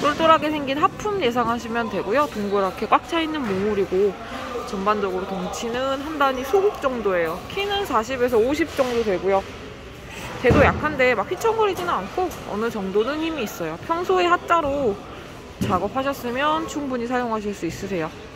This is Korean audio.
똘똘하게 생긴 하품 예상하시면 되고요. 동그랗게 꽉 차있는 몽울이고 전반적으로 덩치는 한 단위 소국 정도예요. 키는 40에서 50 정도 되고요. 대도 약한데 막 휘청거리지는 않고 어느 정도는 힘이 있어요. 평소에 하자로 작업하셨으면 충분히 사용하실 수 있으세요.